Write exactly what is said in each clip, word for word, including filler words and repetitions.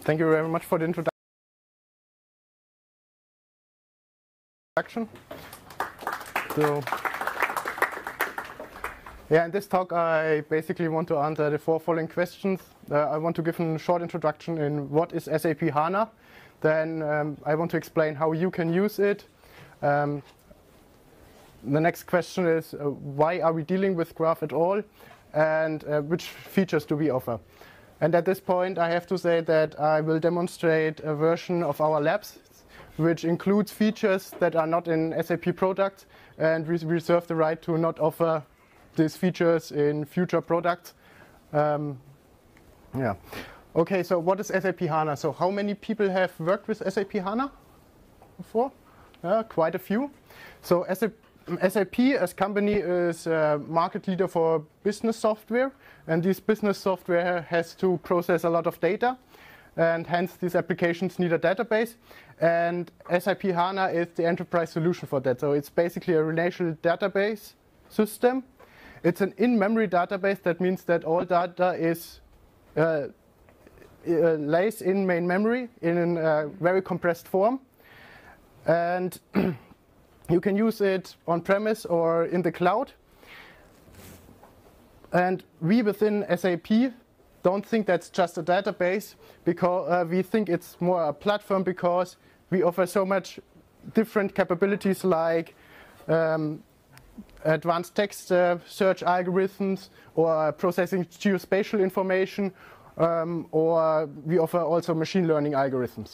Thank you very much for the introduction. So, yeah, in this talk I basically want to answer the four following questions. Uh, I want to give a short introduction in what is S A P HANA. Then um, I want to explain how you can use it. Um, the next question is uh, why are we dealing with graph at all, and uh, which features do we offer? And at this point I have to say that I will demonstrate a version of our labs which includes features that are not in S A P products, and we reserve the right to not offer these features in future products. Um, yeah. Okay, so what is S A P HANA? So how many people have worked with S A P HANA before? Uh, quite a few. So S A P as company is a market leader for business software, and this business software has to process a lot of data, and hence these applications need a database, and S A P HANA is the enterprise solution for that. So it's basically a relational database system. It's an in-memory database. That means that all data is uh, uh, lays in main memory in a very compressed form, and you can use it on-premise or in the cloud. And we within S A P don't think that's just a database, because uh, we think it's more a platform, because we offer so much different capabilities like um, advanced text uh, search algorithms, or processing geospatial information, um, or we offer also machine learning algorithms.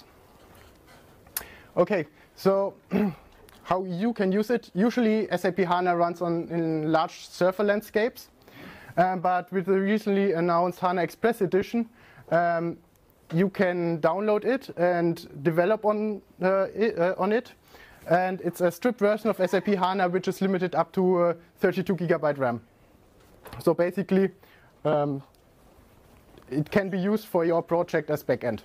Okay, so how you can use it. Usually S A P HANA runs on in large server landscapes. Um, but with the recently announced HANA Express Edition, um, you can download it and develop on, uh, it, uh, on it. And it's a stripped version of S A P HANA, which is limited up to uh, thirty-two gigabyte RAM. So basically, um, it can be used for your project as backend.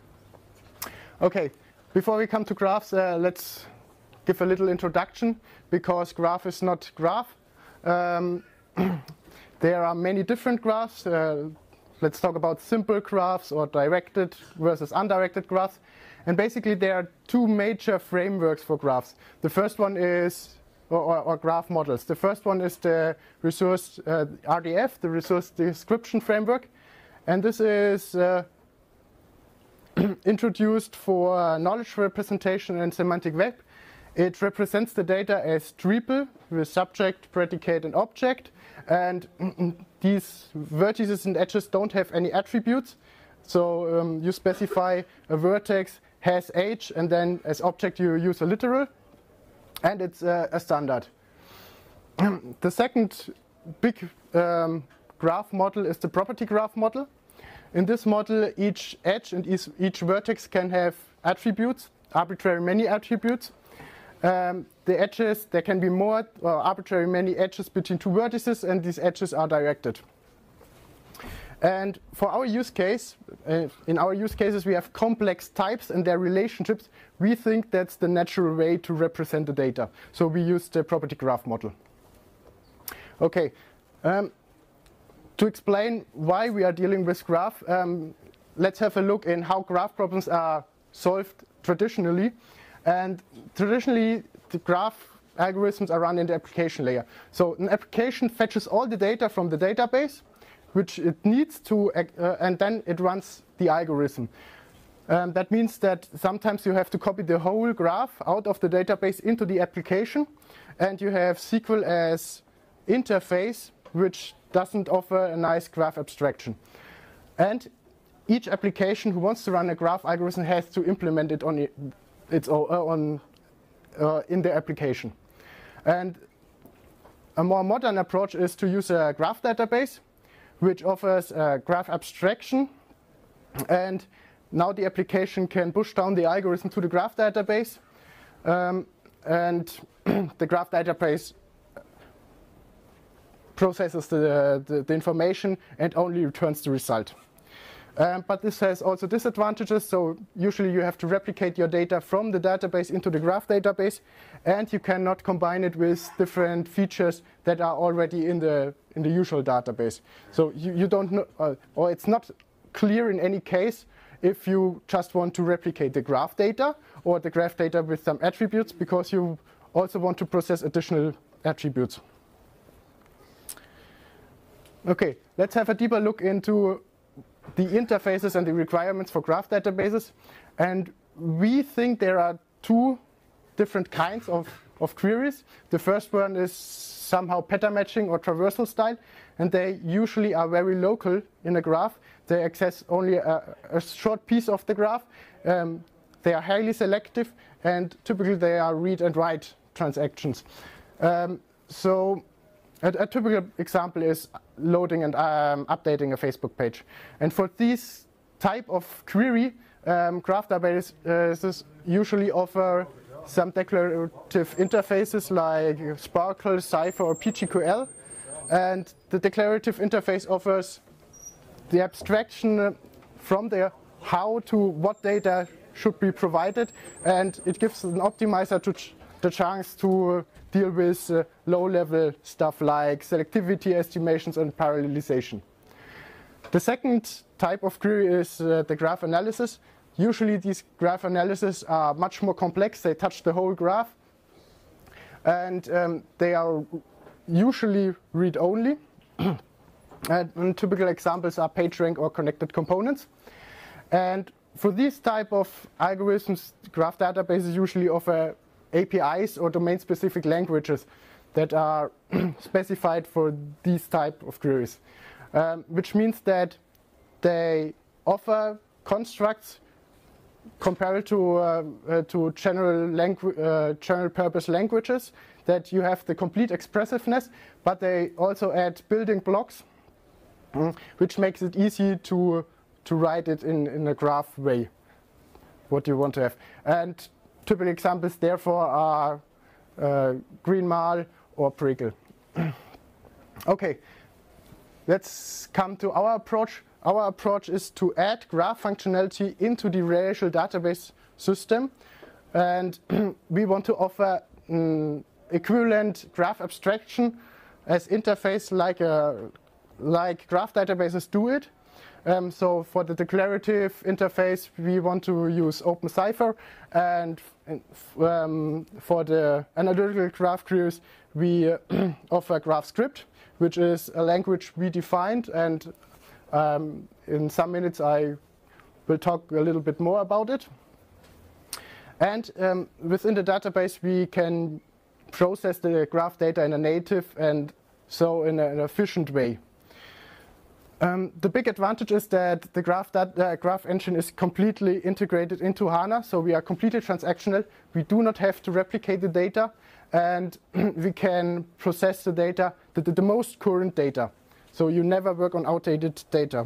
Okay, before we come to graphs, uh, let's give a little introduction, because graph is not graph. Um, There are many different graphs. Uh, let's talk about simple graphs or directed versus undirected graphs. And basically there are two major frameworks for graphs. The first one is, or, or, or graph models. The first one is the resource uh, R D F, the resource description framework. And this is uh, introduced for knowledge representation and semantic web. It represents the data as triple with subject, predicate, and object. And these vertices and edges don't have any attributes. So um, you specify a vertex has age, and then as object you use a literal. And it's uh, a standard. The second big um, graph model is the property graph model. In this model, each edge and each, each vertex can have attributes, arbitrary many attributes. Um, the edges, there can be more or arbitrary many edges between two vertices, and these edges are directed. And for our use case, uh, in our use cases we have complex types and their relationships. We think that's the natural way to represent the data. So we use the property graph model. Okay, um, to explain why we are dealing with graph, um, let's have a look in how graph problems are solved traditionally. And traditionally, the graph algorithms are run in the application layer. So an application fetches all the data from the database, which it needs to, uh, and then it runs the algorithm. Um, that means that sometimes you have to copy the whole graph out of the database into the application, and you have S Q L as interface, which doesn't offer a nice graph abstraction. And each application who wants to run a graph algorithm has to implement it on it. It's on, uh, in the application. And a more modern approach is to use a graph database, which offers a graph abstraction. And now the application can push down the algorithm to the graph database. Um, and the graph database processes the, the, the information and only returns the result. Um, but this has also disadvantages. So usually you have to replicate your data from the database into the graph database, and you cannot combine it with different features that are already in the in the usual database. So you, you don't know, uh, or it's not clear in any case if you just want to replicate the graph data or the graph data with some attributes, because you also want to process additional attributes. Okay, let's have a deeper look into the interfaces and the requirements for graph databases. And we think there are two different kinds of, of queries. The first one is somehow pattern matching or traversal style, and they usually are very local in a graph. They access only a, a short piece of the graph. Um, they are highly selective, and typically they are read and write transactions. Um, so a, a typical example is loading and um, updating a Facebook page. And for this type of query, um, graph databases usually offer some declarative interfaces like Sparkle, Cypher, or P G Q L. And the declarative interface offers the abstraction from there how to what data should be provided, and it gives an optimizer to ch the chance to deal with uh, low-level stuff like selectivity estimations and parallelization. The second type of query is uh, the graph analysis. Usually these graph analyses are much more complex. They touch the whole graph, and um, they are usually read-only. and, and typical examples are PageRank or connected components. And for these type of algorithms, graph databases usually offer A P Is or domain-specific languages that are specified for these type of queries, um, which means that they offer constructs compared to uh, uh, to general langu uh, general purpose languages, that you have the complete expressiveness, but they also add building blocks, mm, which makes it easy to to write it in in a graph way, what you want to have. And typical examples therefore are uh, GreenMal or Prickle. Okay, let's come to our approach. Our approach is to add graph functionality into the relational database system, and we want to offer um, equivalent graph abstraction as interface like a, like graph databases do it. Um, so for the declarative interface, we want to use OpenCypher, and um, for the analytical graph queries, we uh, offer GraphScript, which is a language we defined, and um, in some minutes I will talk a little bit more about it. And um, within the database, we can process the graph data in a native and so in a, an efficient way. Um, the big advantage is that the graph, that, uh, graph engine is completely integrated into HANA, so we are completely transactional. We do not have to replicate the data, and we can process the data, the, the, the most current data. So you never work on outdated data.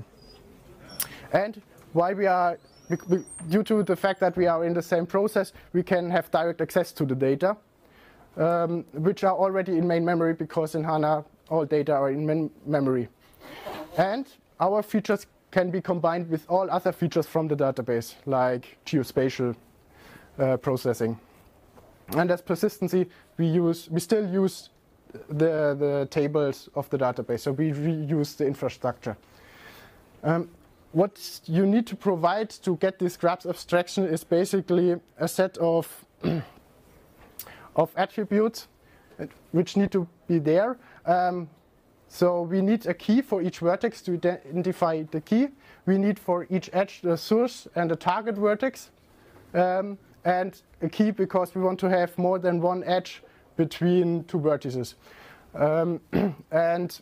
And why we are, due to the fact that we are in the same process, we can have direct access to the data, um, which are already in main memory, because in HANA all data are in main memory. And our features can be combined with all other features from the database, like geospatial uh, processing. And as persistency, we use we still use the the tables of the database, so we reuse the infrastructure. Um, what you need to provide to get this graph abstraction is basically a set of of attributes which need to be there. Um, So we need a key for each vertex to identify the key. We need for each edge the source and the target vertex, um, and a key because we want to have more than one edge between two vertices. Um, and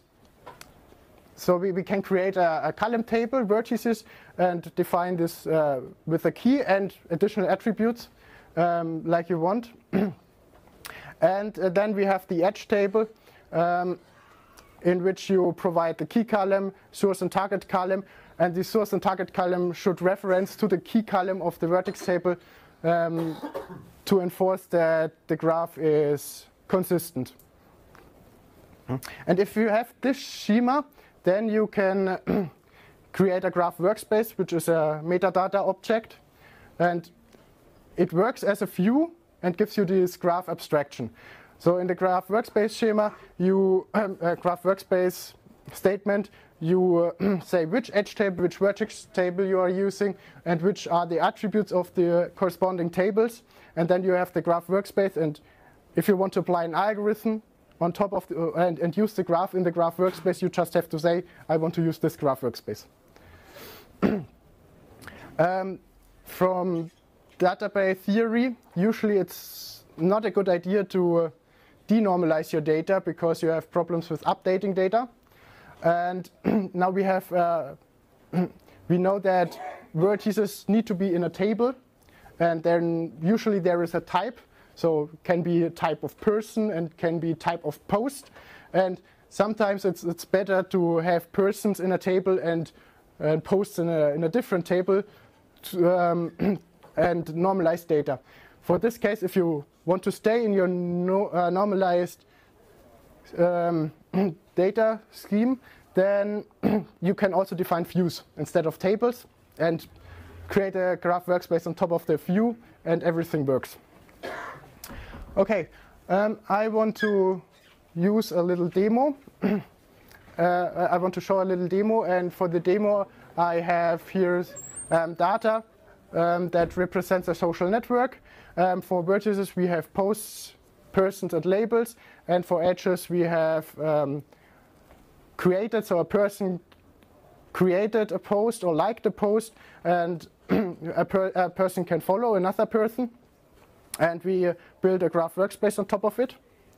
so we, we can create a, a column table, vertices, and define this uh, with a key and additional attributes um, like you want. And uh, then we have the edge table, um, in which you provide the key column, source and target column, and the source and target column should reference to the key column of the vertex table um, to enforce that the graph is consistent. And if you have this schema, then you can create a graph workspace, which is a metadata object, and it works as a view and gives you this graph abstraction. So in the graph workspace schema, you um, uh, graph workspace statement, you uh, say which edge table, which vertex table you are using, and which are the attributes of the corresponding tables. And then you have the graph workspace, and if you want to apply an algorithm on top of the, uh, and, and use the graph in the graph workspace, you just have to say, I want to use this graph workspace. um, from database theory, usually it's not a good idea to uh, denormalize your data because you have problems with updating data. And now we have, uh, we know that vertices need to be in a table, and then usually there is a type. So can be a type of person and can be type of post. And sometimes it's, it's better to have persons in a table and, and posts in a, in a different table to, um, and normalize data. For this case, if you want to stay in your no, uh, normalized um, data scheme, then you can also define views instead of tables and create a graph workspace on top of the view, and everything works. Okay, um, I want to use a little demo. uh, I want to show a little demo, and for the demo I have here um, data um, that represents a social network. Um, for vertices we have posts, persons, and labels, and for edges we have um, created, so a person created a post or liked a post, and a, per a person can follow another person. And we uh, build a graph workspace on top of it.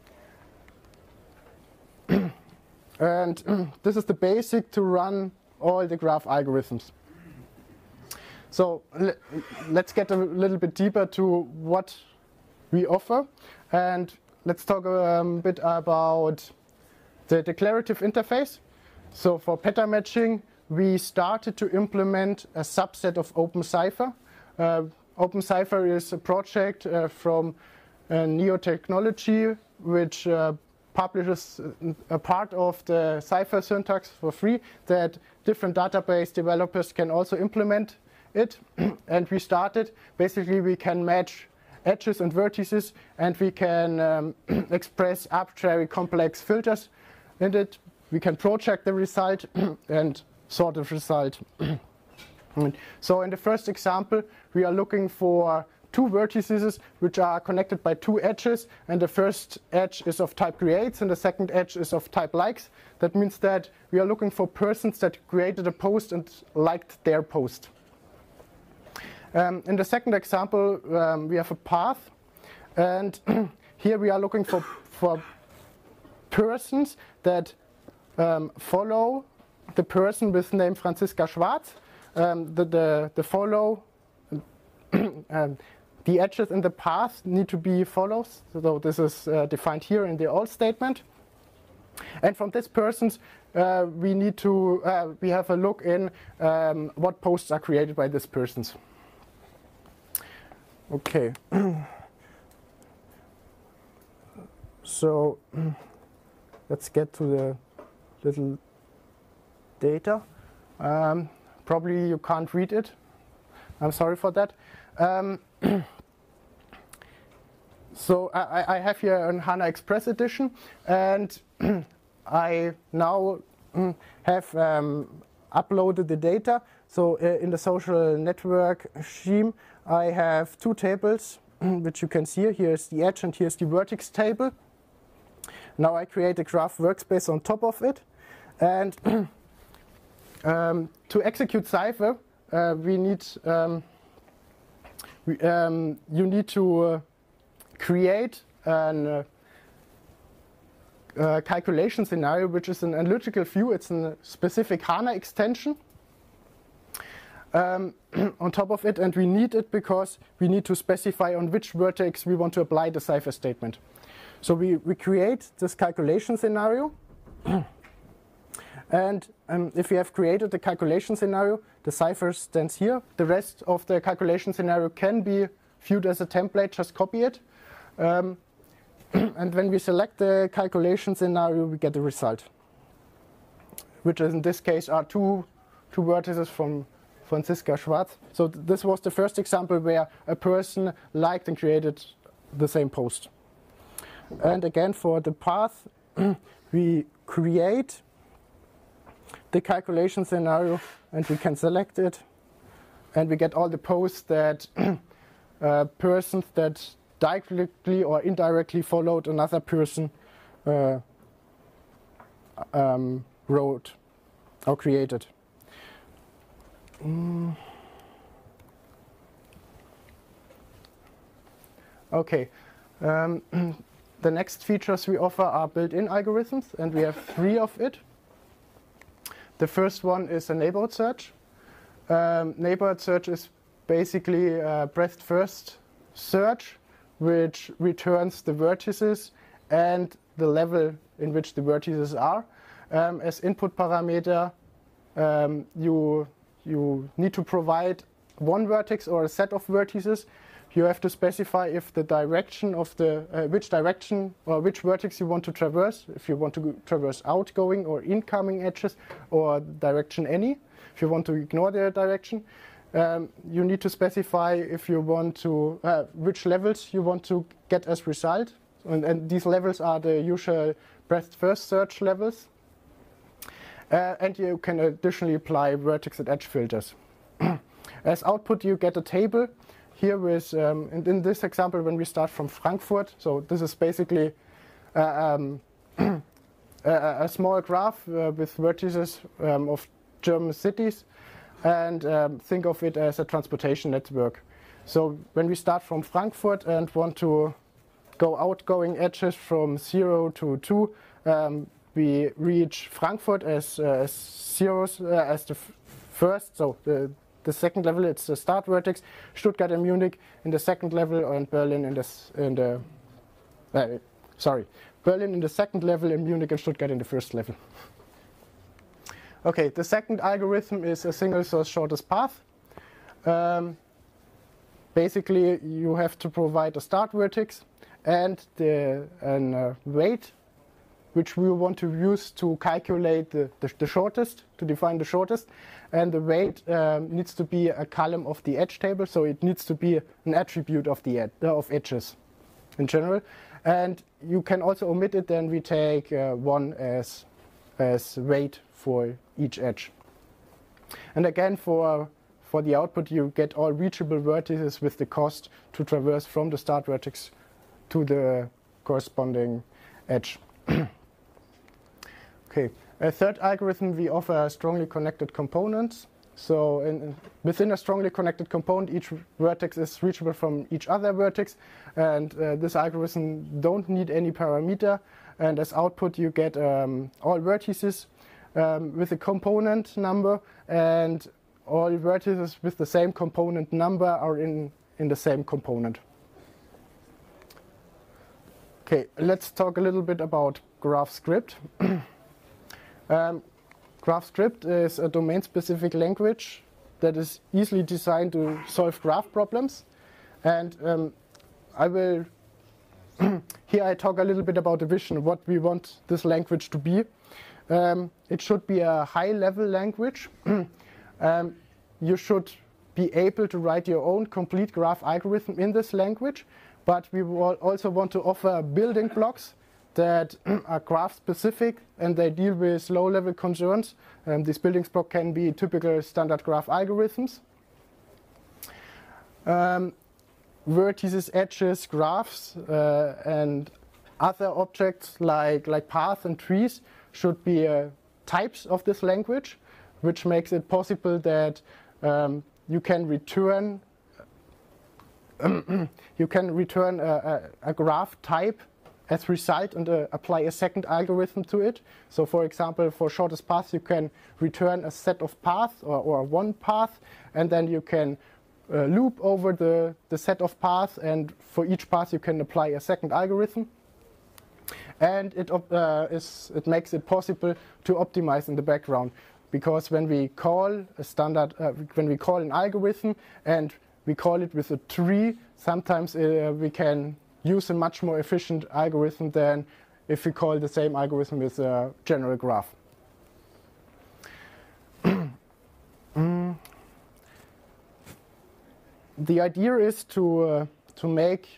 And this is the basic to run all the graph algorithms. So le let's get a little bit deeper to what we offer. And let's talk a um, bit about the declarative interface. So for pattern matching, we started to implement a subset of OpenCipher. Uh, OpenCipher is a project uh, from uh, Neo Technology, which uh, publishes a part of the Cypher syntax for free, that different database developers can also implement it. And we started, basically we can match edges and vertices, and we can um, express arbitrary complex filters in it. We can project the result and sort the result. So in the first example, we are looking for two vertices which are connected by two edges, and the first edge is of type creates and the second edge is of type likes. That means that we are looking for persons that created a post and liked their post. Um, in the second example, um, we have a path, and here we are looking for, for persons that um, follow the person with name Franziska Schwarz. Um, the, the, the follow, um, the edges in the path need to be follows. So this is uh, defined here in the all statement. And from this persons, uh, we need to, uh, we have a look in um, what posts are created by these persons. Okay. So let's get to the little data. Um, Probably you can't read it. I'm sorry for that. Um, so I, I have here an HANA Express edition, and I now have um, uploaded the data. So uh, in the social network scheme, I have two tables, which you can see here. Here's the edge and here's the vertex table. Now I create a graph workspace on top of it, and Um, to execute Cypher, uh, we need um, we, um, you need to uh, create an uh, uh, calculation scenario, which is an analytical view. It's a specific HANA extension um, on top of it, and we need it because we need to specify on which vertex we want to apply the Cypher statement. So we, we create this calculation scenario. And um, if we have created the calculation scenario, the Cypher stands here. The rest of the calculation scenario can be viewed as a template, just copy it. Um, and when we select the calculation scenario, we get the result, which in this case are two, two vertices from Franziska Schwarz. So th this was the first example where a person liked and created the same post. And again, for the path, we create the calculation scenario, and we can select it, and we get all the posts that uh, persons that directly or indirectly followed another person uh, um, wrote or created. Mm. Okay, um, the next features we offer are built-in algorithms, and we have three of it. The first one is a neighborhood search. Um, neighborhood search is basically a breadth-first search, which returns the vertices and the level in which the vertices are. Um, as input parameter, um, you, you need to provide one vertex or a set of vertices. You have to specify if the direction of the, uh, which direction or which vertex you want to traverse, if you want to traverse outgoing or incoming edges, or direction any. If you want to ignore the direction, um, you need to specify if you want to, uh, which levels you want to get as result. And, and these levels are the usual breadth-first search levels. Uh, and you can additionally apply vertex and edge filters. As output, you get a table. Here with, um, in, in this example, when we start from Frankfurt, so this is basically uh, um, a, a small graph uh, with vertices um, of German cities, and um, think of it as a transportation network. So when we start from Frankfurt and want to go outgoing edges from zero to two, um, we reach Frankfurt as, uh, as zeros uh, as the f first, so the The second level, it's the start vertex, Stuttgart and Munich in the second level, and Berlin in the, in the uh, sorry, Berlin in the second level, and Munich and Stuttgart in the first level. Okay, the second algorithm is a single source shortest path. Um, basically, you have to provide a start vertex and the an, uh, weight, which we want to use to calculate the, the, the shortest, to define the shortest. And the weight um, needs to be a column of the edge table, so it needs to be an attribute of the ed uh, of edges in general. And you can also omit it, then we take uh, one as, as weight for each edge. And again, for, for the output, you get all reachable vertices with the cost to traverse from the start vertex to the corresponding edge. Okay. A third algorithm, we offer strongly connected components. So in, within a strongly connected component, each vertex is reachable from each other vertex. And uh, this algorithm don't need any parameter. And as output, you get um, all vertices um, with a component number. And all vertices with the same component number are in, in the same component. Okay, let's talk a little bit about GraphScript. Um, GraphScript is a domain-specific language that is easily designed to solve graph problems. And um, I will, here I talk a little bit about the vision, what we want this language to be. Um, it should be a high-level language. um, you should be able to write your own complete graph algorithm in this language, but we will also want to offer building blocks that are graph-specific, and they deal with low-level concerns. Um, these building blocks can be typical standard graph algorithms. Um, vertices, edges, graphs, uh, and other objects like, like paths and trees should be uh, types of this language, which makes it possible that um, you can return you can return a, a, a graph type as result and uh, apply a second algorithm to it. So for example, for shortest path, you can return a set of paths or, or one path, and then you can uh, loop over the, the set of paths, and for each path you can apply a second algorithm. And it, uh, is, it makes it possible to optimize in the background, because when we call a standard, uh, when we call an algorithm and we call it with a tree, sometimes uh, we can use a much more efficient algorithm than if we call the same algorithm with a general graph. mm. The idea is to uh, to make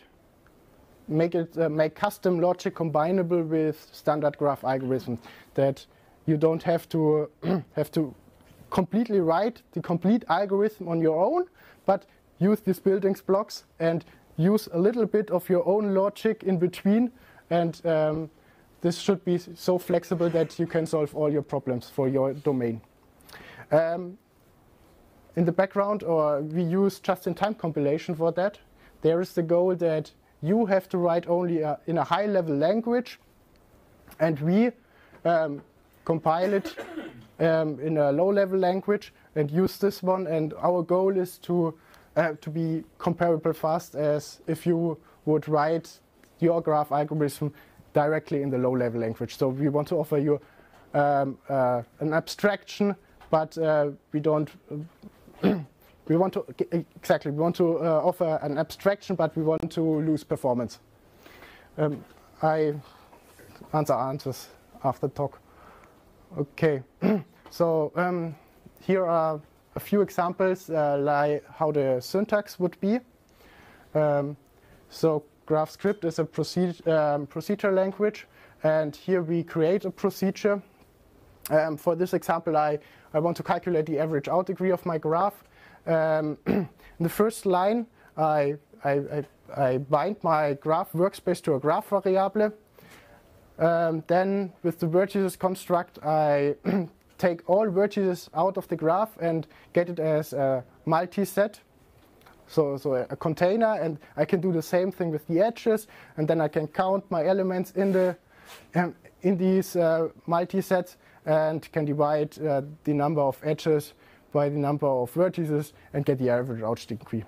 make it uh, make custom logic combinable with standard graph algorithms. That you don't have to have to completely write the complete algorithm on your own, but use these building blocks and use a little bit of your own logic in between, and um, this should be so flexible that you can solve all your problems for your domain. Um, in the background, or we use just-in-time compilation for that. There is the goal that you have to write only a, in a high-level language, and we um, compile it um, in a low-level language and use this one. And our goal is to uh, to be comparable fast as if you would write your graph algorithm directly in the low-level language. So we want to offer you um, uh, an abstraction, but uh, we don't. Uh, we want to exactly. We want to uh, offer an abstraction, but we want to lose performance. Um, I answer answers after talk. Okay. So um, here are a few examples uh, like how the syntax would be. Um, so GraphScript is a procedure, um, procedure language, and here we create a procedure. Um, for this example, I, I want to calculate the average out degree of my graph. Um, in the first line, I, I, I, I bind my graph workspace to a graph variable. Um, then with the vertices construct, I take all vertices out of the graph and get it as a multi-set. So, so a container, and I can do the same thing with the edges, and then I can count my elements in the um, in these uh, multi-sets, and can divide uh, the number of edges by the number of vertices and get the average out degree.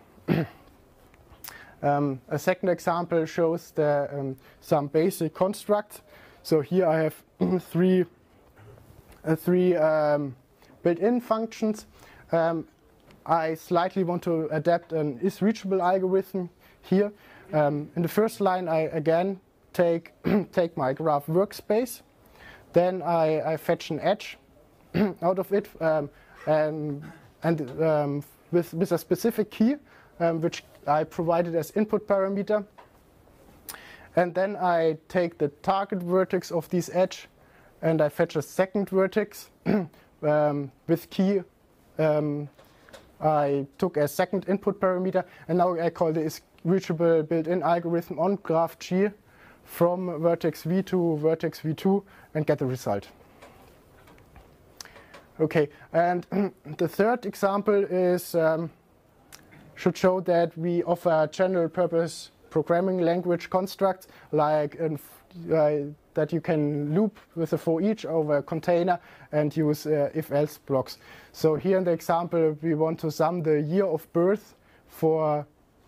um, a second example shows the, um, some basic constructs. So here I have three uh, three um, built-in functions. Um, I slightly want to adapt an is-reachable algorithm here. Um, in the first line, I again take take my graph workspace. Then I, I fetch an edge out of it, um, and, and um, with, with a specific key, um, which I provided as input parameter. And then I take the target vertex of this edge, and I fetch a second vertex um, with key. Um, I took a second input parameter, and now I call the is-reachable built-in algorithm on graph G from vertex V to vertex V two and get the result. Okay, and the third example is um, should show that we offer general-purpose programming language constructs like in, uh, that you can loop with a for each over a container and use uh, if-else blocks. So here in the example, we want to sum the year of birth for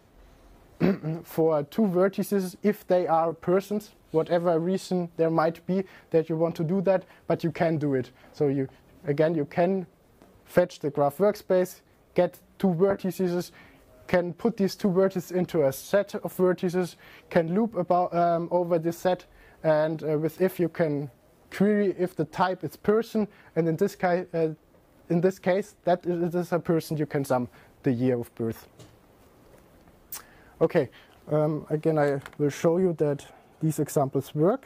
for two vertices if they are persons, whatever reason there might be that you want to do that, but you can do it. So you again you can fetch the graph workspace, get two vertices, can put these two vertices into a set of vertices, can loop about um, over this set, and uh, with if you can query if the type is person, and in this case, uh, in this case, that it is a person, you can sum the year of birth. Okay, um, again, I will show you that these examples work.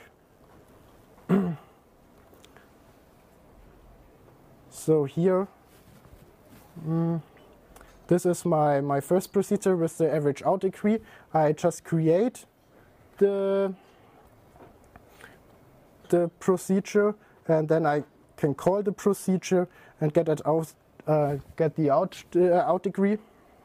So here, mm, this is my, my first procedure with the average out degree. I just create the, the procedure, and then I can call the procedure and get it out, uh, get the out, uh, out degree.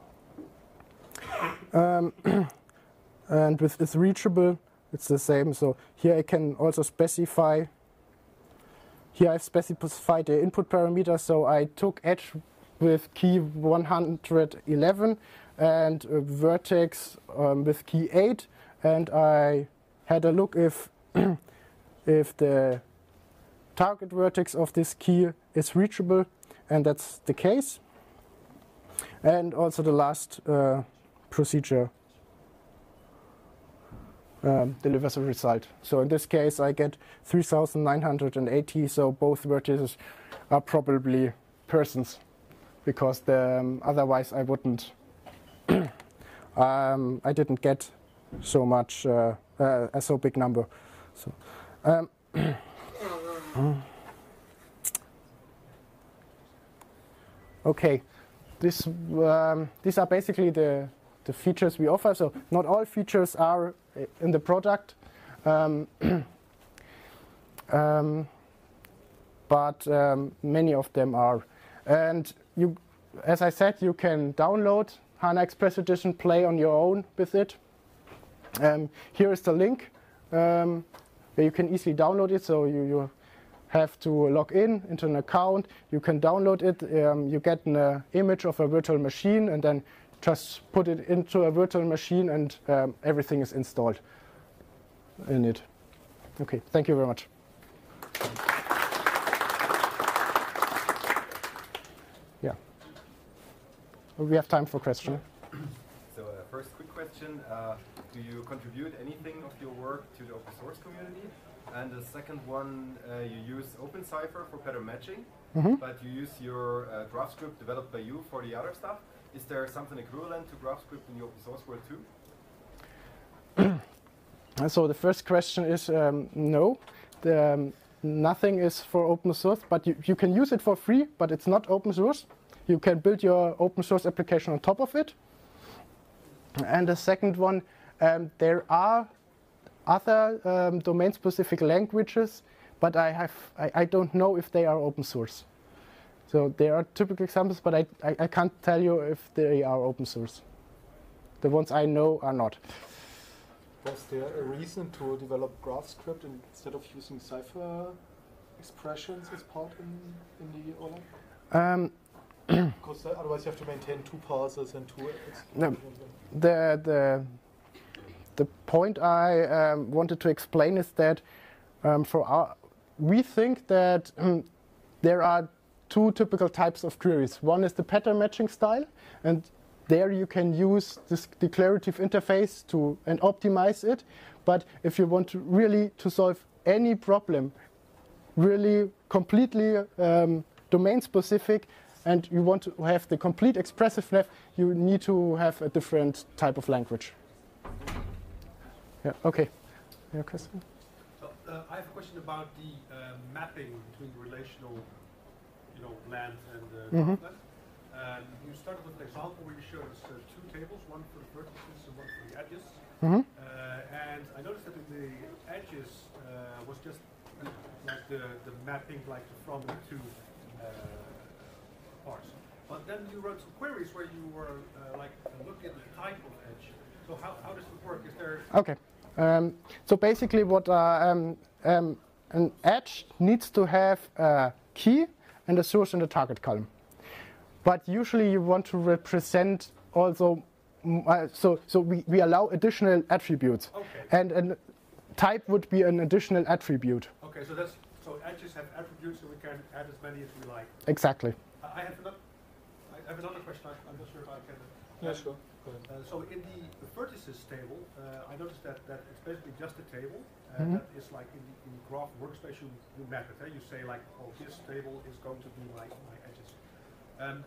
Um, and with is reachable, it's the same. So here I can also specify. Here I've specified the input parameter. So I took edge with key one hundred eleven and a vertex um, with key eight, and I had a look if if the target vertex of this key is reachable, and that's the case. And also the last uh, procedure um, delivers a result. So in this case I get three thousand nine hundred eighty, so both vertices are probably persons, because the, um, otherwise I wouldn't um, I didn't get so much uh, uh, a so big number. So um, Okay, this um, these are basically the the features we offer. So not all features are in the product, um, um, but um, many of them are. And you, as I said, you can download HANA Express Edition, play on your own with it. Um, here is the link um, where you can easily download it. So you, you have to log in into an account. You can download it. Um, you get an uh, image of a virtual machine, and then just put it into a virtual machine, and um, everything is installed in it. Okay, thank you very much. Yeah. We have time for questions. So uh, first quick question, uh, do you contribute anything of your work to the open source community? And the second one, uh, you use OpenCipher for pattern matching, mm-hmm. but you use your uh, GraphScript developed by you for the other stuff. Is there something equivalent to GraphScript in the open source world too? So the first question is um, no. The, um, nothing is for open source, but you, you can use it for free, but it's not open source. You can build your open source application on top of it. And the second one, um, there are other um, domain-specific languages, but I have I, I don't know if they are open source. So there are typical examples, but I, I, I can't tell you if they are open source. The ones I know are not. Was there a reason to develop GraphScript instead of using Cypher expressions as part in, in the OLAP? Um, because otherwise you have to maintain two parsers and two no, the the the point I um, wanted to explain is that um, for our we think that um, there are two typical types of queries. One is the pattern matching style, and there you can use this declarative interface to and optimize it. But if you want to really to solve any problem, really completely um, domain specific, and you want to have the complete expressiveness, you need to have a different type of language. Yeah. Okay. Your question? So uh, I have a question about the uh, mapping between relational, you know, land and uh, mm-hmm. land. Um, you started with an example where you showed us uh, two tables, one for the vertices and one for the edges. Mm-hmm. Uh, and I noticed that in the edges uh, was just like the, the mapping, like from the two uh, parts. But then you wrote some queries where you were uh, like looking at the type of edge. So how, how does it work? Is there okay? Um, so basically, what uh, um, um, an edge needs to have a key and a source in the target column. But usually, you want to represent also. Uh, so so we, we allow additional attributes, okay. and a type would be an additional attribute. Okay, so that's so edges have attributes, so we can add as many as we like. Exactly. I have another. I have another question. I, I'm not sure if I can. Yeah, um, sure. Uh, so in the, the vertices table, uh, I noticed that, that it's basically just a table. Uh, mm-hmm. That is like in the, in the graph workspace, you, you map it. Eh? You say like, oh, this table is going to be my, my edges. Um,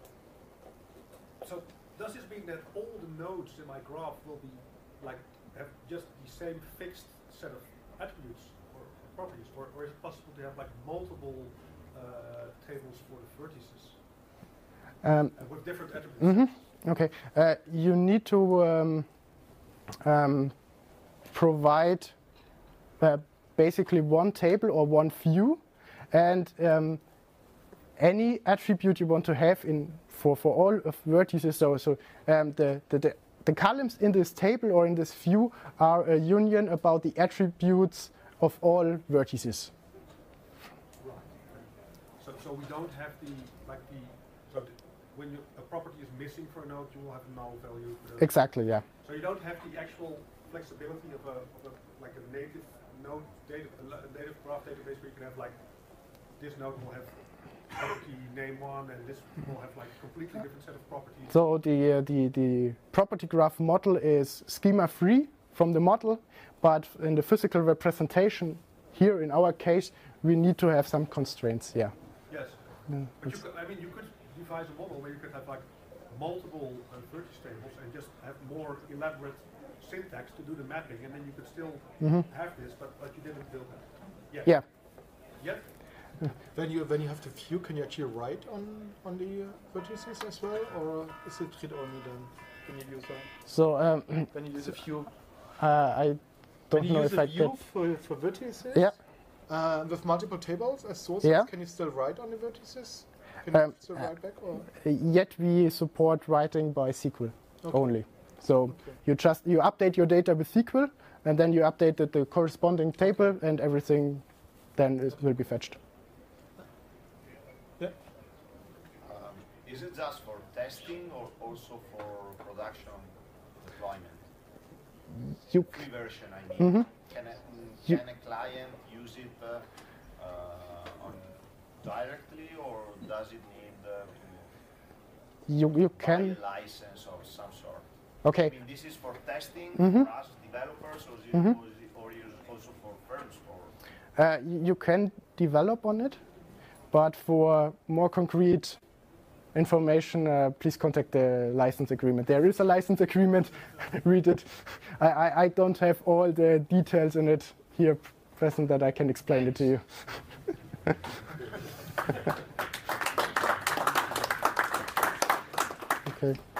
so does this mean that all the nodes in my graph will be like have just the same fixed set of attributes or, or properties, or, or is it possible to have like multiple uh, tables for the vertices um, uh, with different attributes? Mm-hmm. Okay, uh, you need to um, um, provide uh, basically one table or one view, and um, any attribute you want to have in for, for all of vertices. So, so um, the, the, the, the columns in this table or in this view are a union about the attributes of all vertices. Right. So, so we don't have the like the so the, when you, a property is missing for a node, you will have a null value. For exactly. Yeah. So you don't have the actual flexibility of a, of a like a native node data, a native graph database where you can have like this node will have property name one, and this will have like completely different set of properties. So the uh, the the property graph model is schema free from the model, but in the physical representation here in our case we need to have some constraints. Yeah. Yes. Yeah, but you could, I mean, you could devise a model where you could have like multiple uh, vertex tables and just have more elaborate syntax to do the mapping, and then you could still mm-hmm. have this, but but you didn't build it yet. Yeah. Yet. When you when you have the view, can you actually write on on the uh, vertices as well, or is it read only then? When you use a So um, when you use a view, uh, I don't when you know use if a I view get. for for vertices, Yeah. uh, with multiple tables as sources, Yeah. can you still write on the vertices? Can Um, you still write back or? Yet we support writing by S Q L Okay. only. So Okay. you just you update your data with S Q L, and then you update the, the corresponding table, and everything then it will be fetched. Yeah. Um, is it just for testing or also for production deployment? You Free version, I mean. Mhm. Can, a, You- can a client use it uh, uh, on directly, or does it need uh, to you you buy can a license of some sort? okay. I mean, this is for testing Mhm. for us developers, or is it, Mhm. or is it or is it also for firms? For Uh, you can develop on it, but for more concrete information, uh, please contact the license agreement. There is a license agreement. Read it. I, I, I don't have all the details in it here present that I can explain it to you. Okay.